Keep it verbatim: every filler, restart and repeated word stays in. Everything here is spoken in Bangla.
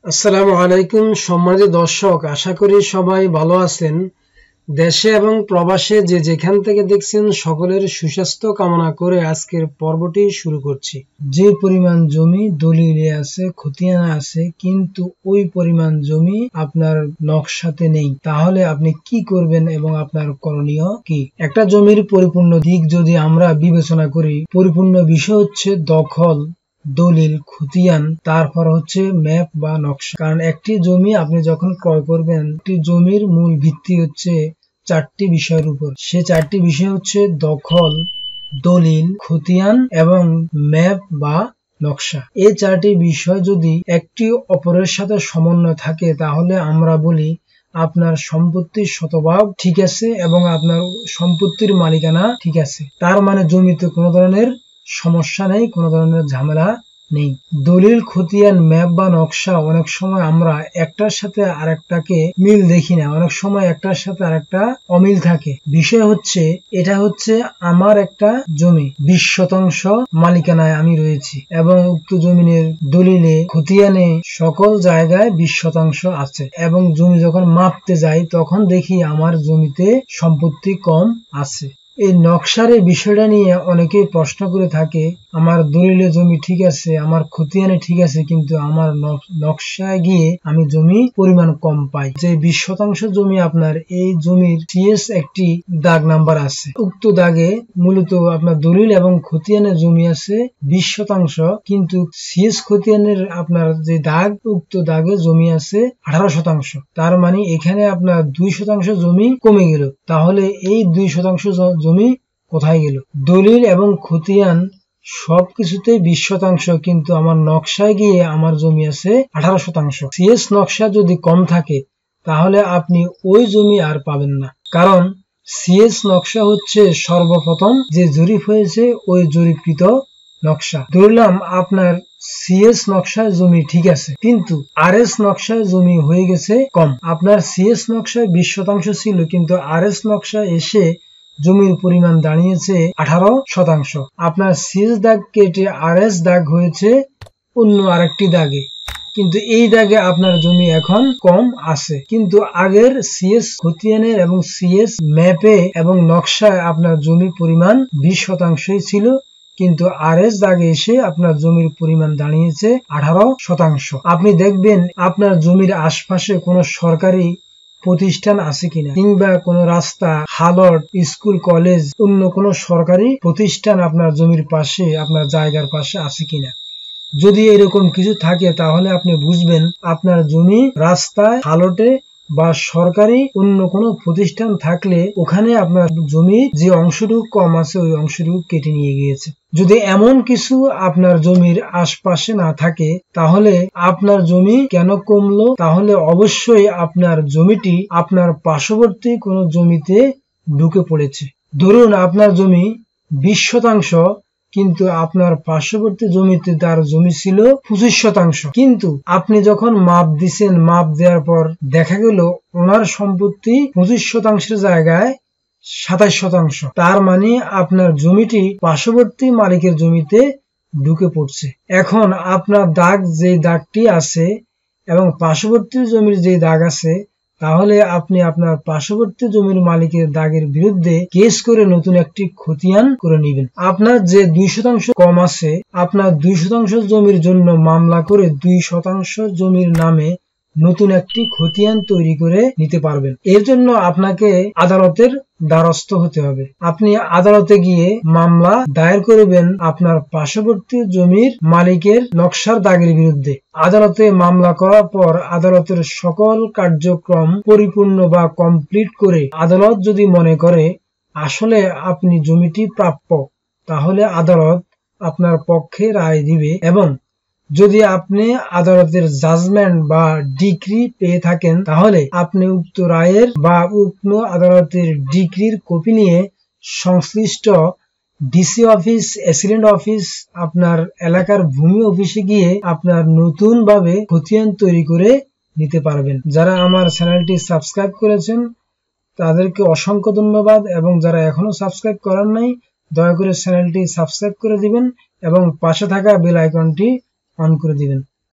আসসালামু আলাইকুম সম্মানিত দর্শক, আশা করি সবাই ভালো আছেন। দেশে এবং প্রবাসে যে যেখান থেকে দেখছেন সকলের সুস্বাস্থ্য কামনা করে আজকের পর্বটি শুরু করছি। যে পরিমাণ জমি দলিলে আছে, খতিয়ানা আছে, কিন্তু ওই পরিমাণ জমি আপনার নকশাতে নেই, তাহলে আপনি কি করবেন এবং আপনার করণীয় কি? একটা জমির পরিপূর্ণ দিক যদি আমরা বিবেচনা করি, পরিপূর্ণ বিষয় হচ্ছে দখল, দলিল, খতিয়ান, তারপর হচ্ছে ম্যাপ বা নকশা। কারণ একটি জমি আপনি যখন ক্রয় করবেন, একটি জমির মূল ভিত্তি হচ্ছে চারটি বিষয়ের উপর। সে চারটি বিষয় হচ্ছে দখল, দলিল, খতিয়ান এবং ম্যাপ বা নকশা। এই চারটি বিষয় যদি একটি অপরের সাথে সমন্বয় থাকে, তাহলে আমরা বলি আপনার সম্পত্তির শতভাগ ঠিক আছে এবং আপনার সম্পত্তির মালিকানা ঠিক আছে। তার মানে জমিতে কোনো ধরনের সমস্যা নেই, কোনো ধরনের ঝামেলা নেই। দলিল, খতিয়ান, ম্যাপ বা নকশা অনেক সময় আমরা একটার সাথে আরেকটাকে মিল দেখি না, অনেক সময় একটার সাথে আরেকটা অমিল থাকে। বিষয় হচ্ছে এটা হচ্ছে আমার একটা জমি, বিশ শতাংশ মালিকানায় আমি রয়েছি এবং উক্ত জমিনের দলিলে, খতিয়ানে সকল জায়গায় বিশ শতাংশ আছে এবং জমি যখন মাপতে যাই তখন দেখি আমার জমিতে সম্পত্তি কম আছে। এই নকশার এই বিষয়টা নিয়ে অনেকেই প্রশ্ন করে থাকে, আমার দলিলে জমি ঠিক আছে, আমার খতিয়ানে ঠিক আছে, কিন্তু আমার নকশায় গিয়ে আমি জমি পরিমাণ কম পাই। যে বিশ শতাংশ জমি আপনার, এই জমির সিএস একটি দাগ নাম্বার আছে। উক্ত দাগে মূলত আপনার দলিল এবং খতিয়ানের জমি আছে বিশ শতাংশ, কিন্তু সিএস খতিয়ানের আপনার যে দাগ, উক্ত দাগে জমি আছে আঠারো শতাংশ। তার মানে এখানে আপনার দুই শতাংশ জমি কমে গেল। তাহলে এই দুই শতাংশ জমি কোথায় গেল? দলিল এবং খতিয়ান সবকিছুতে বিশ শতাংশ, কিন্তু আমার নকশায় গিয়ে আমার জমি আছে আঠারো শতাংশ। সিএস নকশা যদি কম থাকে তাহলে আপনি ওই জমি আর পাবেন না, কারণ সিএস নকশা হচ্ছে সর্বপ্রথম যে জরিপ হয়েছে ওই জরিপকৃত নকশা। ধরলাম আপনার সিএস নকশায় জমি ঠিক আছে, কিন্তু আরএস নকশায় জমি হয়ে গেছে কম। আপনার সিএস নকশায় বিশ শতাংশ ছিল, কিন্তু আরএস নকশায় এসে জমির পরিমাণ দাঁড়িয়েছে আঠারো শতাংশ। আপনার সিএস দাগ কেটে আরএস দাগ হয়েছে অন্য আরেকটি দাগে, কিন্তু এই দাগে আপনার জমি এখন কম আছে। কিন্তু আগের সিএস খতিয়ানের এবং সিএস ম্যাপে এবং নকশায় আপনার জমির পরিমাণ বিশ শতাংশই ছিল, কিন্তু আরএস দাগে এসে আপনার জমির পরিমাণ দাঁড়িয়েছে আঠারো শতাংশ। আপনি দেখবেন আপনার জমির আশপাশে কোনো সরকারি প্রতিষ্ঠান আছে কিনা, কিংবা কোনো রাস্তা, হালট, স্কুল, কলেজ, অন্য কোনো সরকারি প্রতিষ্ঠান আপনার জমির পাশে, আপনার জায়গার পাশে আছে কিনা। যদি এরকম কিছু থাকে তাহলে আপনি বুঝবেন আপনার জমি রাস্তায়, হালটে বা সরকারি অন্য কোনো প্রতিষ্ঠান থাকলে ওখানে আপনার জমি যে অংশটুকু কম আছে ওই অংশটুকু কেটে নিয়ে গিয়েছে। যদি এমন কিছু আপনার জমির আশপাশে না থাকে তাহলে আপনার জমি কেন কমলো? তাহলে অবশ্যই আপনার জমিটি আপনার পার্শ্ববর্তী কোনো জমিতে ঢুকে পড়েছে। ধরুন আপনার জমি বিশ শতাংশ, কিন্তু আপনার পার্শ্ববর্তী জমিতে তার জমি ছিল পঁচিশ শতাংশ, কিন্তু আপনি যখন মাপ দিচ্ছেন, মাপ দেওয়ার পর দেখা গেল ওনার সম্পত্তি পঁচিশ শতাংশের জায়গায় সাতাশ শতাংশ। তার মানে আপনার জমিটি পার্শ্ববর্তী মালিকের জমিতে ঢুকে পড়ছে। এখন আপনার দাগ যে দাগটি আছে এবং পার্শ্ববর্তী জমির যে দাগ আছে, তাহলে আপনি আপনার পার্শ্ববর্তী জমির মালিকের দাগের বিরুদ্ধে কেস করে নতুন একটি খতিয়ান করে নেবেন। আপনার যে দুই শতাংশ কম আছে, আপনার দুই শতাংশ জমির জন্য মামলা করে দুই শতাংশ জমির নামে নতুন একটি খতিয়ান তৈরি করে নিতে পারবেন। এর জন্য আপনাকে আদালতের দ্বারস্থ হতে হবে। আপনি আদালতে গিয়ে মামলা দায়ের করবেন আপনার পার্শ্ববর্তী জমির মালিকের নকশার দাগের বিরুদ্ধে। আদালতে মামলা করার পর আদালতের সকল কার্যক্রম পরিপূর্ণ বা কমপ্লিট করে আদালত যদি মনে করে আসলে আপনি জমিটি প্রাপ্য, তাহলে আদালত আপনার পক্ষে রায় দিবে। এবং যদি আপনি আদালতের জাজমেন্ট বা ডিক্রি পেয়ে থাকেন, তাহলে আপনি উক্ত রায়ের বা উক্ত আদালতের ডিক্রির কপি নিয়ে সংশ্লিষ্ট ডিসি অফিস, অ্যাসিডেন্ট অফিস, আপনার এলাকার ভূমি অফিসে গিয়ে আপনার নতুন ভাবে খতিয়ান তৈরি করে নিতে পারবেন। যারা আমার চ্যানেলটি সাবস্ক্রাইব করেছেন তাদেরকে অসংখ্য ধন্যবাদ, এবং যারা এখনো সাবস্ক্রাইব করেন নাই দয়া করে চ্যানেলটি সাবস্ক্রাইব করে দিবেন এবং পাশে থাকা বেল আইকনটি অন করে দিবেন।